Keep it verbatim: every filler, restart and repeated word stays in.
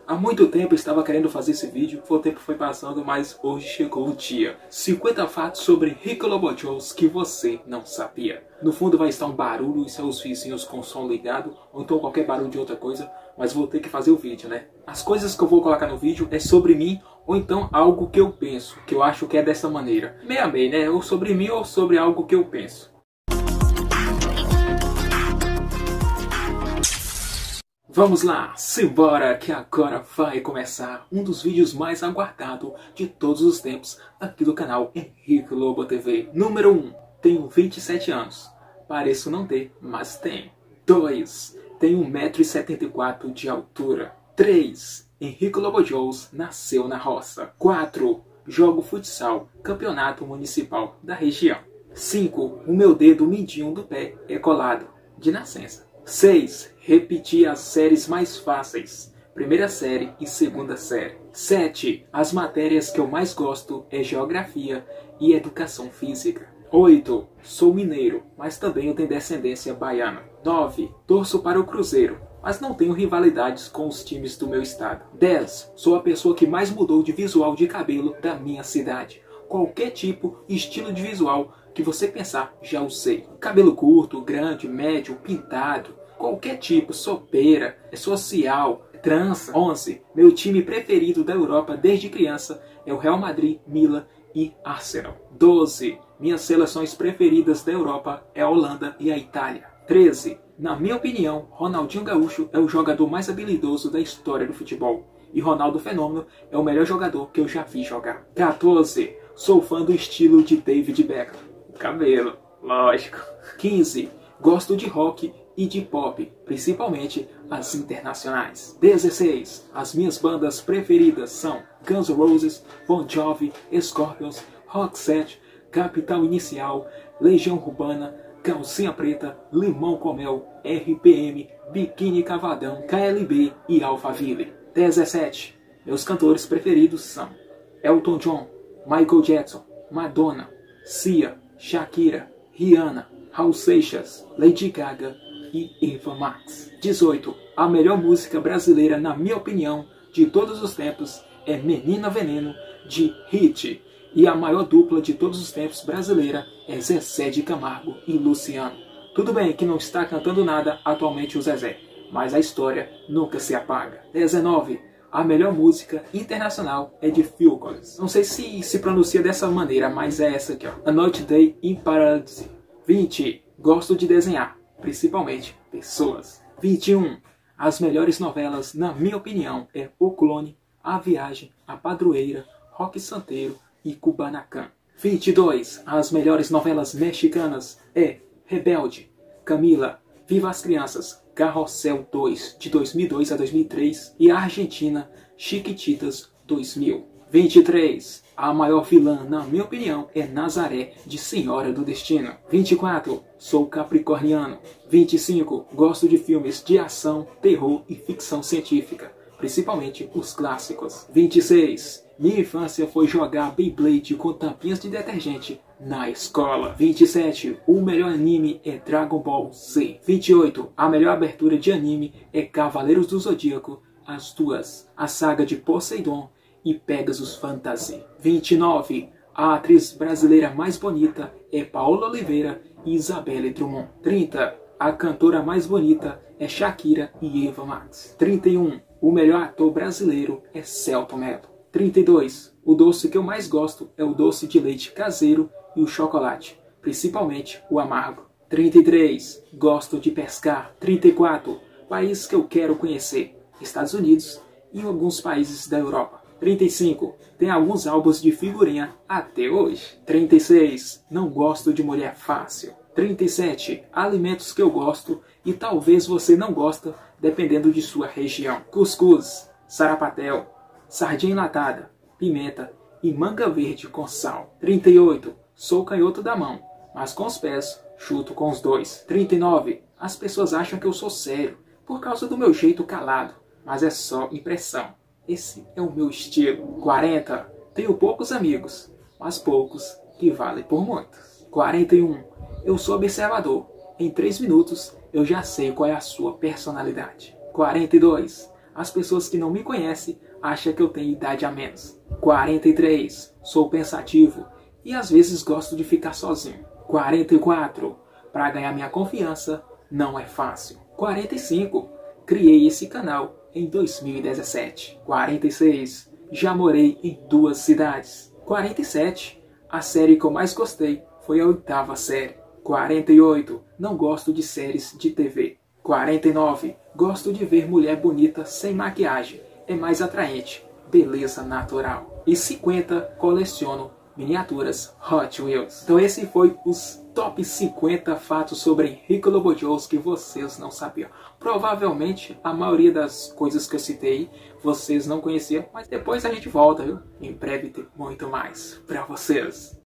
Há muito tempo eu estava querendo fazer esse vídeo, o tempo foi passando, mas hoje chegou o dia. cinquenta fatos sobre Rico Lobo Jones que você não sabia. No fundo vai estar um barulho e seus vizinhos com o som ligado, ou então qualquer barulho de outra coisa, mas vou ter que fazer o vídeo, né? As coisas que eu vou colocar no vídeo é sobre mim, ou então algo que eu penso, que eu acho que é dessa maneira. Meio a meio, né? Ou sobre mim ou sobre algo que eu penso. Vamos lá, simbora que agora vai começar um dos vídeos mais aguardados de todos os tempos aqui do canal Henrique Lobo T V. Número um. Tenho vinte e sete anos. Pareço não ter, mas tenho. dois. Tenho um metro e setenta e quatro de altura. três. Henrique Lobo Jones nasceu na roça. quatro. Jogo futsal, campeonato municipal da região. cinco. O meu dedo mindinho do pé é colado, de nascença. seis. Repetir as séries mais fáceis, primeira série e segunda série. sete. As matérias que eu mais gosto é geografia e educação física. oito. Sou mineiro, mas também eu tenho descendência baiana. nove. Torço para o Cruzeiro, mas não tenho rivalidades com os times do meu estado. dez. Sou a pessoa que mais mudou de visual de cabelo da minha cidade. Qualquer tipo e estilo de visual que você pensar, já usei. Cabelo curto, grande, médio, pintado, qualquer tipo, sopeira, social, trança. onze. Meu time preferido da Europa desde criança é o Real Madrid, Milan e Arsenal. doze. Minhas seleções preferidas da Europa é a Holanda e a Itália. treze. Na minha opinião, Ronaldinho Gaúcho é o jogador mais habilidoso da história do futebol. E Ronaldo Fenômeno é o melhor jogador que eu já vi jogar. quatorze. Sou fã do estilo de David Beckham. Cabelo, lógico. quinze. Gosto de rock e de pop, principalmente as internacionais. dezesseis. As minhas bandas preferidas são Guns N' Roses, Bon Jovi, Scorpions, Roxette, Capital Inicial, Legião Urbana, Calcinha Preta, Limão com Mel, R P M, Biquíni Cavadão, K L B e Alphaville. dezessete. Meus cantores preferidos são Elton John, Michael Jackson, Madonna, Sia, Shakira, Rihanna, Raul Seixas, Lady Gaga e Eva Max. dezoito. A melhor música brasileira, na minha opinião, de todos os tempos é Menina Veneno, de Hit. E a maior dupla de todos os tempos brasileira é Zezé de Camargo e Luciano. Tudo bem que não está cantando nada atualmente o Zezé, mas a história nunca se apaga. dezenove. A melhor música internacional é de Phil Collins. Não sei se se pronuncia dessa maneira, mas é essa aqui, ó. A Noite Day in Paradise. vinte. Gosto de desenhar, principalmente pessoas. vinte e um. As melhores novelas, na minha opinião, é O Clone, A Viagem, A Padroeira, Rock Santeiro e Kubanacan. vinte e dois. As melhores novelas mexicanas é Rebelde, Camila, Viva as Crianças, Carrossel dois, de dois mil e dois a dois mil e três, e a Argentina, Chiquititas dois mil. vinte e três. A maior vilã, na minha opinião, é Nazaré, de Senhora do Destino. vinte e quatro. Sou capricorniano. vinte e cinco. Gosto de filmes de ação, terror e ficção científica, principalmente os clássicos. vinte e seis. Minha infância foi jogar Beyblade com tampinhas de detergente na escola. vinte e sete. O melhor anime é Dragon Ball Z. vinte e oito. A melhor abertura de anime é Cavaleiros do Zodíaco, as duas, a saga de Poseidon e Pegasus Fantasy. vinte e nove. A atriz brasileira mais bonita é Paola Oliveira e Isabelle Drummond. trinta. A cantora mais bonita é Shakira e Eva Max. trinta e um. O melhor ator brasileiro é Selton Mello. trinta e dois. O doce que eu mais gosto é o doce de leite caseiro e o chocolate, principalmente o amargo. trinta e três. Gosto de pescar. trinta e quatro. País que eu quero conhecer: Estados Unidos e alguns países da Europa. trinta e cinco. Tem alguns álbuns de figurinha até hoje. trinta e seis. Não gosto de mulher fácil. trinta e sete. Alimentos que eu gosto e talvez você não gosta, dependendo de sua região: cuscuz, sarapatel, sardinha enlatada, pimenta e manga verde com sal. trinta e oito. Sou canhoto da mão, mas com os pés chuto com os dois. trinta e nove. As pessoas acham que eu sou sério por causa do meu jeito calado, mas é só impressão. Esse é o meu estilo. quarenta. Tenho poucos amigos, mas poucos que valem por muitos. quarenta e um. Eu sou observador. Em três minutos eu já sei qual é a sua personalidade. quarenta e dois. As pessoas que não me conhecem acham que eu tenho idade a menos. quarenta e três. Sou pensativo e às vezes gosto de ficar sozinho. quarenta e quatro. Para ganhar minha confiança não é fácil. quarenta e cinco. Criei esse canal em dois mil e dezessete. quarenta e seis. Já morei em duas cidades. quarenta e sete. A série que eu mais gostei foi a oitava série. quarenta e oito. Não gosto de séries de T V. quarenta e nove. Gosto de ver mulher bonita sem maquiagem. É mais atraente. Beleza natural. E cinquenta. Coleciono miniaturas Hot Wheels. Então esse foi os top cinquenta fatos sobre Henrique Lobojos que vocês não sabiam. Provavelmente a maioria das coisas que eu citei vocês não conheciam, mas depois a gente volta, viu? Em breve tem muito mais pra vocês.